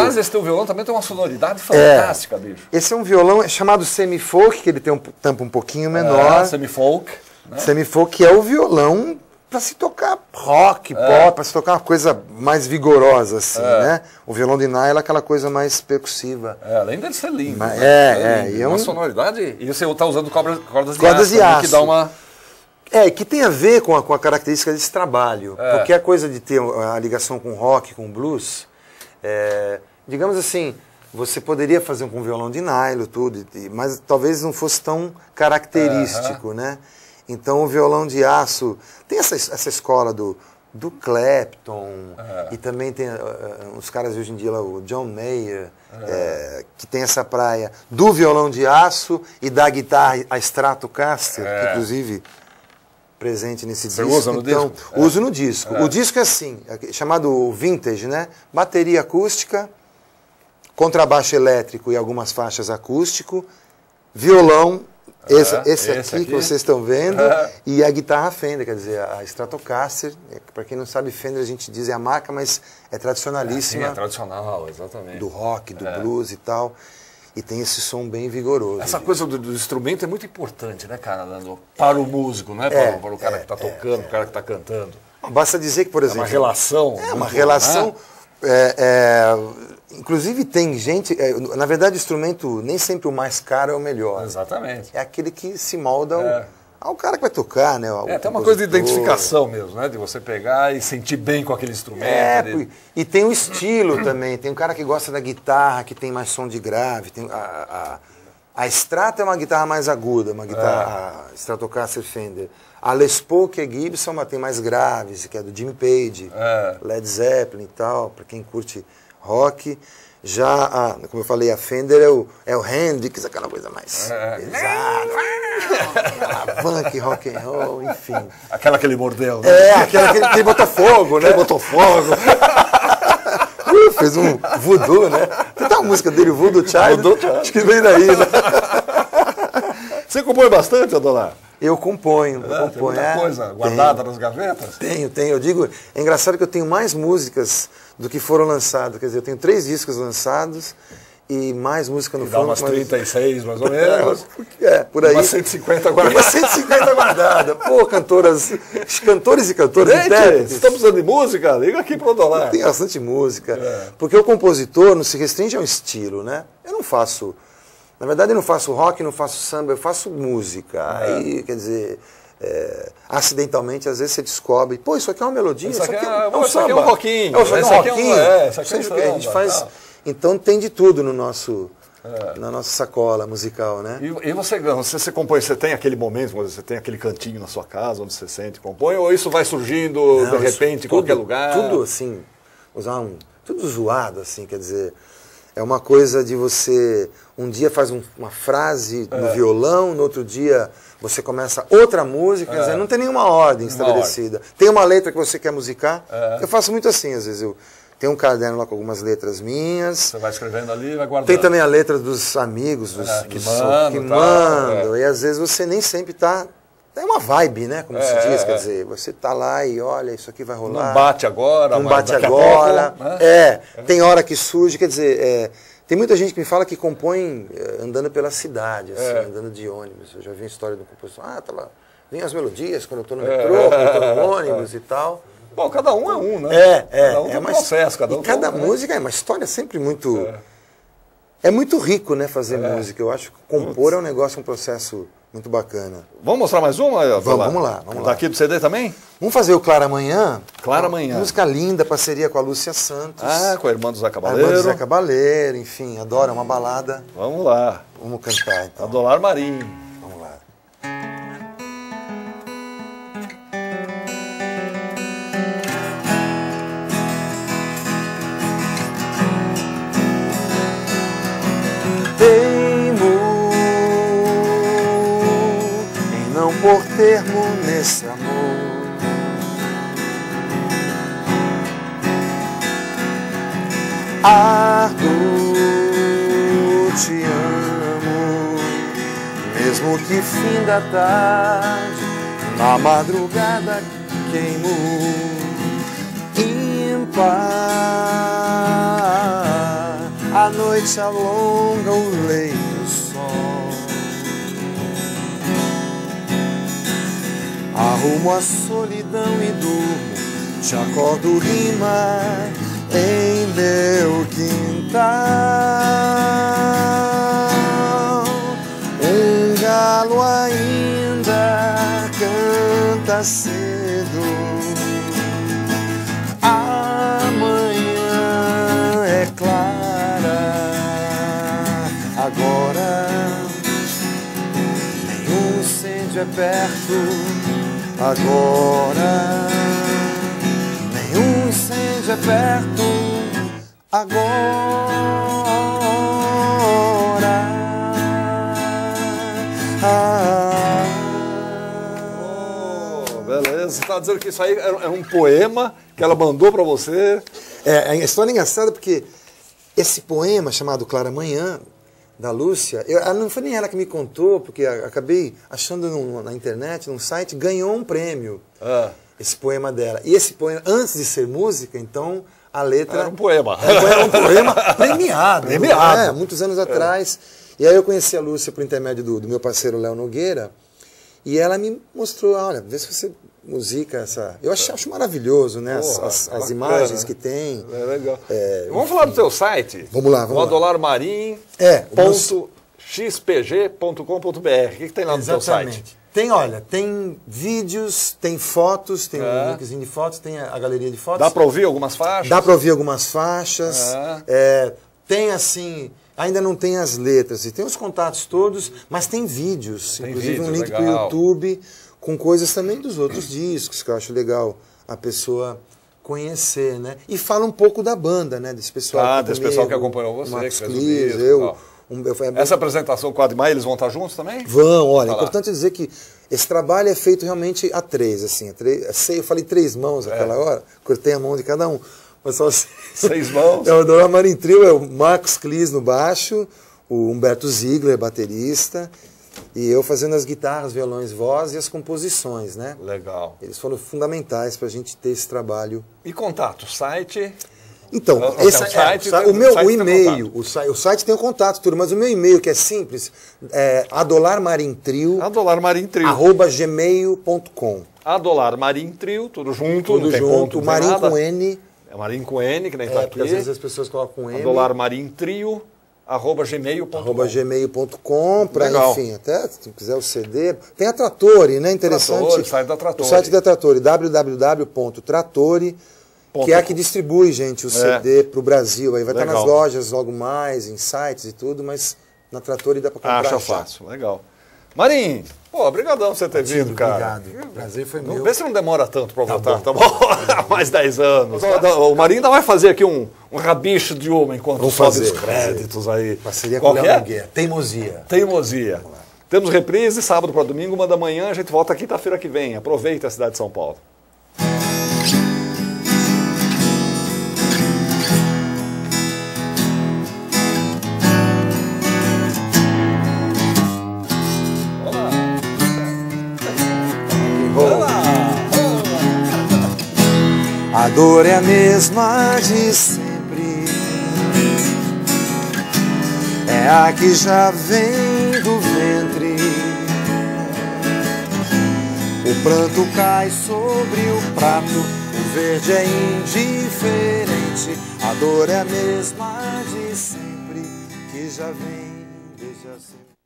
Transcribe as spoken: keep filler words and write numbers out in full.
Aliás, esse teu violão também tem uma sonoridade fantástica, é, bicho. Esse é um violão chamado semi-folk, que ele tem um tampo um pouquinho menor. É, semi-folk. Né? Semi-folk, que é o violão para se tocar rock, é. pop, para se tocar uma coisa mais vigorosa, assim, é. né? O violão de nylon é aquela coisa mais percussiva. É, além dele ser lindo. Mas, né? É, é. é e é uma um... sonoridade... E você está usando cordas, cordas, cordas de aço, aço, aço. que dá uma... É, que tem a ver com a, com a característica desse trabalho. É. Porque a coisa de ter a ligação com rock, com blues, é, digamos assim, você poderia fazer com violão de nylon, tudo, mas talvez não fosse tão característico, uh-huh. né? Então o violão de aço, tem essa, essa escola do, do Clapton, uh-huh. e também tem uh, uns caras hoje em dia, lá, o John Mayer, uh-huh. é, que tem essa praia do violão de aço e da guitarra, a Stratocaster, uh-huh. que inclusive... presente nesse Você disco. usa no então, disco? Uso é. no disco. É. O disco é assim, chamado vintage, né? Bateria acústica, contrabaixo elétrico e algumas faixas acústico, violão, é. esse, esse, esse aqui, aqui que vocês estão vendo, é. e a guitarra Fender, quer dizer, a Stratocaster. Para quem não sabe, Fender a gente diz é a marca, mas é tradicionalíssima. É, sim, é tradicional, exatamente. Do rock, do é. blues e tal. E tem esse som bem vigoroso. Essa coisa do, do instrumento é muito importante, né, cara? Para o músico, né? Para, é, para o cara é, que está é, tocando, é. o cara que está cantando. Basta dizer que, por exemplo... É uma relação. É uma relação... Né? É, é, inclusive tem gente... É, na verdade, o instrumento, nem sempre o mais caro é o melhor. Exatamente. É aquele que se molda ao, é. ao cara que vai tocar, né? É, tem uma coisa de identificação mesmo, né? De você pegar e sentir bem com aquele instrumento. É, de... e tem o estilo também. Tem um cara que gosta da guitarra, que tem mais som de grave. Tem a, a, a Strata é uma guitarra mais aguda, uma guitarra é. Stratocaster Fender. A Les Paul, que é Gibson, mas tem mais graves, que é do Jimmy Page, é. Led Zeppelin e tal, para quem curte rock. Já, a, como eu falei, a Fender é o, é o Hendrix, aquela coisa mais é. pesada, funk, rock and roll, enfim. Aquela que ele mordeu, né? É, aquela que ele, que ele botou fogo, né? Ele botou fogo. uh, fez um voodoo, né? Tem uma música dele, Voodoo Child, Voodoo Child. Acho que vem daí, né? Você compõe bastante, Adonai? Eu componho, eu é, componho. Tem muita é, coisa guardada tenho, nas gavetas? Tenho, tenho. Eu digo, é engraçado que eu tenho mais músicas do que foram lançadas. Quer dizer, eu tenho três discos lançados e mais música no e fundo. Dá umas trinta e seis, mais ou menos. É, por aí. Umas cento e cinquenta guardadas. Umas cento e cinquenta guardadas. Pô, cantoras, cantores e cantoras, gente, intérpretes. Você está precisando de música? Liga aqui para o Adonai. Tem bastante música. É. Porque o compositor não se restringe a um estilo, né? Eu não faço... Na verdade, eu não faço rock, não faço samba, eu faço música. É. Aí, quer dizer... É, acidentalmente, às vezes você descobre, pô, isso aqui é uma melodia, isso aqui é, é, é um isso samba. aqui é um rockinho. É, isso aqui é um rockinho. É, isso aqui é um samba, a gente faz. Tá. Então tem de tudo no nosso, é. na nossa sacola musical, né? E, e você, você, você compõe, você tem aquele momento, você tem aquele cantinho na sua casa onde você sente e compõe, ou isso vai surgindo Não, de repente em qualquer lugar? Tudo assim, usar um, tudo zoado, assim, quer dizer, é uma coisa de você, um dia faz um, uma frase no é. violão, no outro dia você começa outra música, é. quer dizer, não tem nenhuma ordem nenhuma estabelecida. Ordem. Tem uma letra que você quer musicar, é. eu faço muito assim, às vezes eu tenho um caderno lá com algumas letras minhas. Você vai escrevendo ali e vai guardando. Tem também a letra dos amigos, dos, é, que dos mandam, que tá, mandam é. e às vezes você nem sempre está... É uma vibe, né? Como é, se diz, é, quer é. dizer, você tá lá e olha, isso aqui vai rolar. Não bate agora, não bate daqui agora. A pouco, né? É, é, tem hora que surge, quer dizer, é, tem muita gente que me fala que compõe é, andando pela cidade, assim, é. andando de ônibus. Eu já vi a história do compositor, ah, tava, vem as melodias quando eu tô no metrô, é, quando eu tô no ônibus é. e tal. Bom, cada um é um, né? É, é. Cada um é tem um uma, processo, cada um e cada tem, música né? é uma história sempre muito... É, é muito rico, né, fazer é. música. Eu acho que compor é um negócio, um processo... muito bacana. Vamos mostrar mais uma? Vamos, vamos lá. Vamos Daqui lá. do C D também? Vamos fazer o Clara Amanhã? Clara Amanhã. Música linda, parceria com a Lúcia Santos. Ah, com a irmã do Zé Cabaleiro. A irmã do Zé Cabaleiro, enfim, adora uma balada. Vamos lá. Vamos cantar, então. Adolar Marinho. Vamos lá. Por termo nesse amor, Arthur, te amo, mesmo que fim da tarde, na madrugada queimo em paz. noite alonga o leito sol. Arrumo a solidão e durmo, te acordo rima em meu quintal. Um galo ainda canta cedo, amanhã é clara. Agora nenhum incêndio é perto. Agora nenhum incêndio é perto. Agora ah. Oh, beleza, você está dizendo que isso aí é um poema que ela mandou para você? É, a história é engraçada porque esse poema chamado Clara Manhã, da Lúcia, eu, não foi nem ela que me contou, porque acabei achando no, na internet, num site, ganhou um prêmio, ah. esse poema dela. E esse poema, antes de ser música, então, a letra... Era um poema. Era um poema premiado. Premiado. Né? Muitos anos atrás. É. E aí eu conheci a Lúcia por intermédio do, do meu parceiro Léo Nogueira, e ela me mostrou, olha, vê se você musica essa... Eu acho, acho maravilhoso, né? Porra, as, as, as imagens que tem. É legal. É, vamos falar do teu site? Vamos lá, vamos o Adolar Marim. É, ponto x p g ponto com ponto b r. O que, que tem lá no Exatamente. teu site? Tem, olha, tem vídeos, tem fotos, tem é. um linkzinho de fotos, tem a, a galeria de fotos. Dá para ouvir algumas faixas? Dá para ouvir algumas faixas. É. É, tem assim... Ainda não tem as letras, e tem os contatos todos, mas tem vídeos. Tem inclusive vídeo, um link para o YouTube com coisas também dos outros discos, que eu acho legal a pessoa conhecer, né? E fala um pouco da banda, né? Desse pessoal, ah, que, desse comigo, pessoal que acompanhou você. Marcos que Clis, eu, um, eu... Essa apresentação com o Admar, eles vão estar juntos também? Vão, olha, é importante dizer que esse trabalho é feito realmente a três, assim, a três, eu falei três mãos naquela é. hora, cortei a mão de cada um. Mas só assim, seis mãos? É o Adolar Marim Trio, é o Marcos Clis no baixo, o Humberto Ziegler, baterista, e eu fazendo as guitarras, violões, voz e as composições, né? Legal. Eles foram fundamentais para a gente ter esse trabalho. E contato, site? Então, o, esse, o, site, é, o meu o e-mail, o, o site tem o contato tudo, mas o meu e-mail, que é simples, é adolarmarintrio, adolarmarintrio, arroba gmail ponto com. Adolarmarintrio, tudo junto, tudo junto, ponto, Marim com N. É Marim com N, que nem é, está aqui. Às vezes as pessoas colocam com M. Adolarmarintrio, arroba gmail ponto com. Arroba gmail ponto com, para, enfim, até se quiser o C D. Tem a Trattori, né? Interessante. Trattori, o site da Trattori. O site da Trattori, w w w ponto trattori, que é a que distribui, gente, o é. C D para o Brasil. Aí vai legal. Estar nas lojas logo mais, em sites e tudo, mas na Trattori dá para comprar. Acha fácil, legal. Marim, pô, obrigadão por você ter vindo, cara. Obrigado. O prazer foi meu. Vê se não demora tanto para voltar, tá bom? Tá bom? Mais dez anos. Tá? O Marim ainda vai fazer aqui um, um rabicho de uma enquanto Vamos sobe fazer, os créditos fazer. aí. Parceria com o Léo Nogueira. Teimosia. Teimosia. Temos reprise, sábado para domingo, uma da manhã. A gente volta quinta-feira que vem. Aproveita a cidade de São Paulo. A dor é a mesma de sempre, é a que já vem do ventre. O pranto cai sobre o prato, o verde é indiferente. A dor é a mesma de sempre, que já vem desde a sempre.